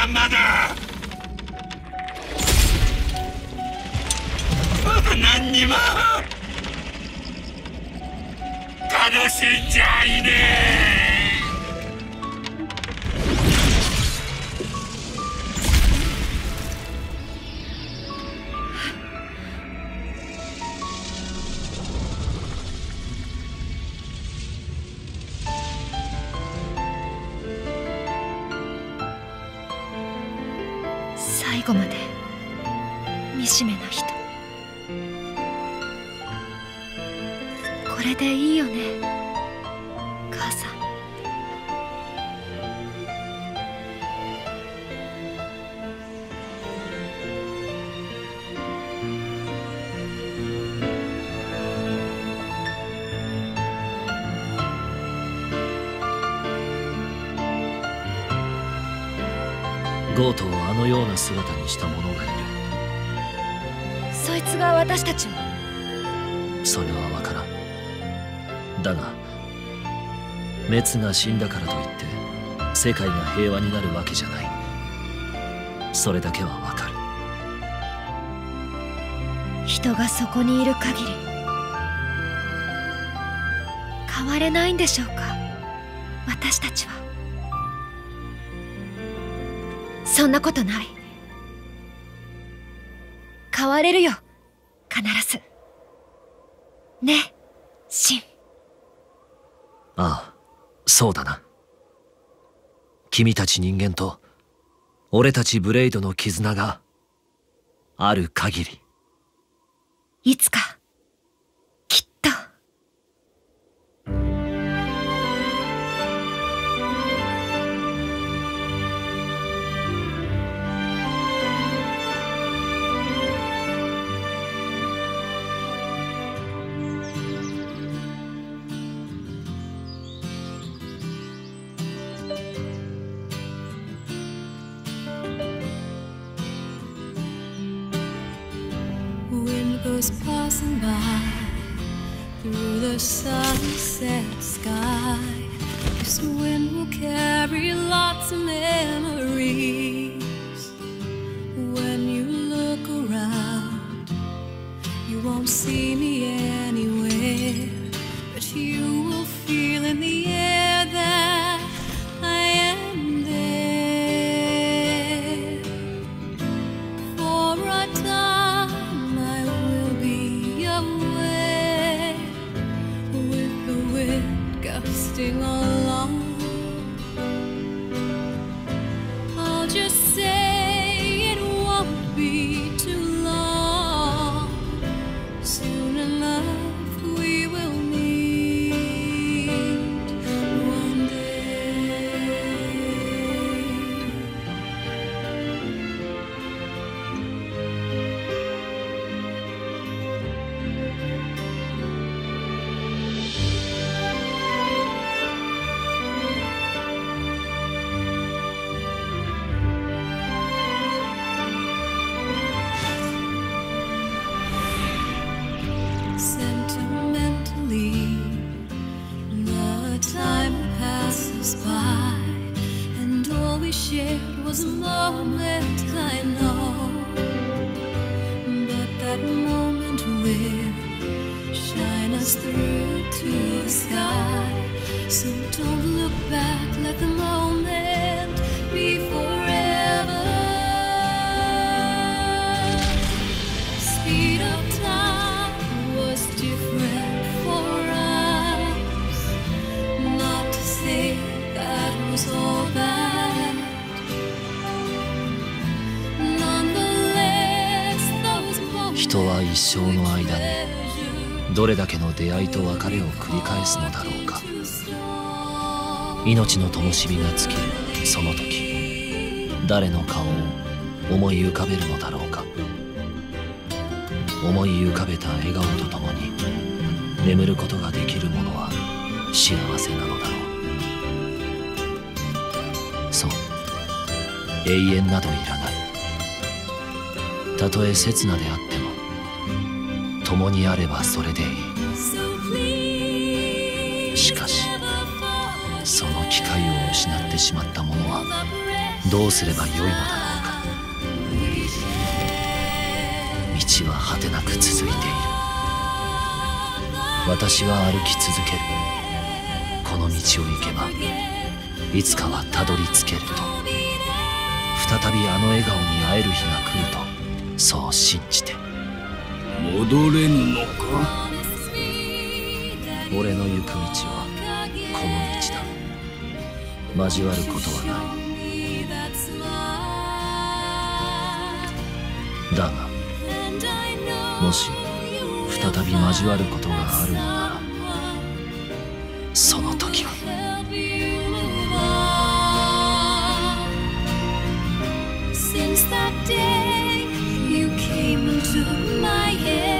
まだ何にも楽しんじゃいねえ。 最後まで惨めな人、これでいいよね母さん。 ゴートをあのような姿にした者がいる。 そいつが私たちを。 それは分からん。だが滅が死んだからといって世界が平和になるわけじゃない。それだけは分かる。 人がそこにいる限り変われないんでしょうか、私たちは。そんなことない。変われるよ、必ず。ね、シン。 ああ、そうだな。君たち人間と俺たちブレイドの絆がある限り、 いつかきっと。 Wind goes passing by through the sunset sky. This wind will carry lots of memories. When you look around, you won't see me anywhere, but you will feel in the air that I am there. For a time I will be away, with the wind gusting along. I'll just say it won't be too long. Soon enough we will meet one day. Sentimentally, the time passes by, and all we shared was a moment, I know. But that moment will shine us through to the sky. So don't look back, let the moment be forever. Speed of time was different for us. Not to say that was all bad. Nonetheless, those moments 人は一生の間にどれだけの出会いと別れを繰り返すのだろうか。命の灯火が尽きるその時、誰の顔を思い浮かべるのだろうか。思い浮かべた笑顔とともに眠ることができる者は幸せなのだろう。そう、永遠などいらない。たとえ刹那であっても共にあればそれでいい。しかしその機会を失ってしまった者はどうすればよいのだろうか。道は果てなく続いている。私は歩き続ける。この道を行けばいつかはたどり着けると、再びあの笑顔に会える日が来ると、そう信じて。 戻れぬのか。 俺の行く道はこの道だ。交わることはない。だがもし再び交わることがあるのなら、その時は Since that day you came into my head